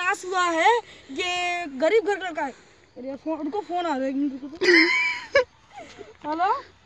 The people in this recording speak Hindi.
पास हुआ है, ये गरीब घर का है। उनको फोन आ रहा है। हेलो